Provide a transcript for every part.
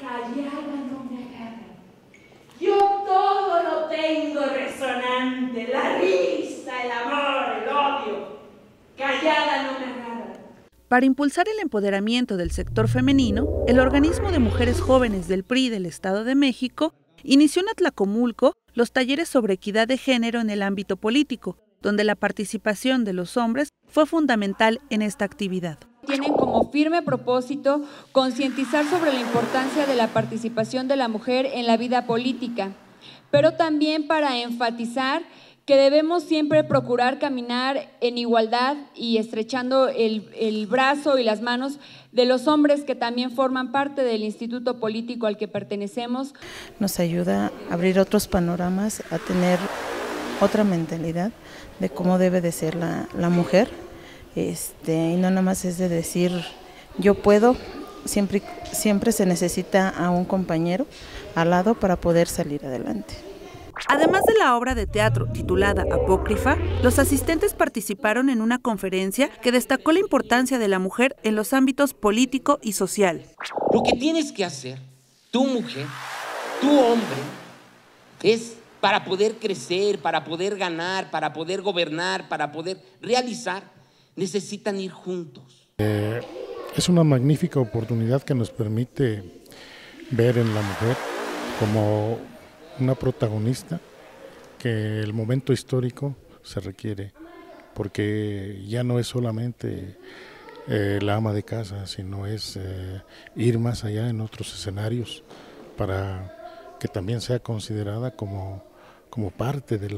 callada no me agrada. Yo todo lo tengo resonante, la risa, el amor, el odio. Callada no me agrada. Para impulsar el empoderamiento del sector femenino, el Organismo de Mujeres Jóvenes del PRI del Estado de México inició en Atlacomulco los talleres sobre equidad de género en el ámbito político, donde la participación de los hombres fue fundamental en esta actividad. Tienen como firme propósito concientizar sobre la importancia de la participación de la mujer en la vida política, pero también para enfatizar que debemos siempre procurar caminar en igualdad y estrechando el brazo y las manos de los hombres que también forman parte del instituto político al que pertenecemos. Nos ayuda a abrir otros panoramas, a tener otra mentalidad de cómo debe de ser la mujer, y no nada más es de decir yo puedo, siempre se necesita a un compañero al lado para poder salir adelante. Además de la obra de teatro titulada Apócrifa, los asistentes participaron en una conferencia que destacó la importancia de la mujer en los ámbitos político y social. Lo que tienes que hacer, tu mujer, tu hombre, es para poder crecer, para poder ganar, para poder gobernar, para poder realizar, necesitan ir juntos. Es una magnífica oportunidad que nos permite ver en la mujer como una protagonista que el momento histórico se requiere, porque ya no es solamente la ama de casa, sino es ir más allá en otros escenarios para que también sea considerada como parte de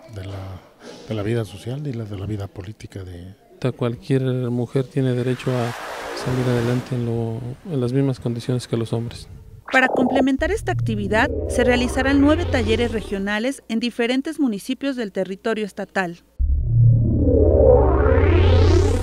la vida social y de la vida política. Cualquier mujer tiene derecho a salir adelante en las mismas condiciones que los hombres. Para complementar esta actividad, se realizarán 9 talleres regionales en diferentes municipios del territorio estatal.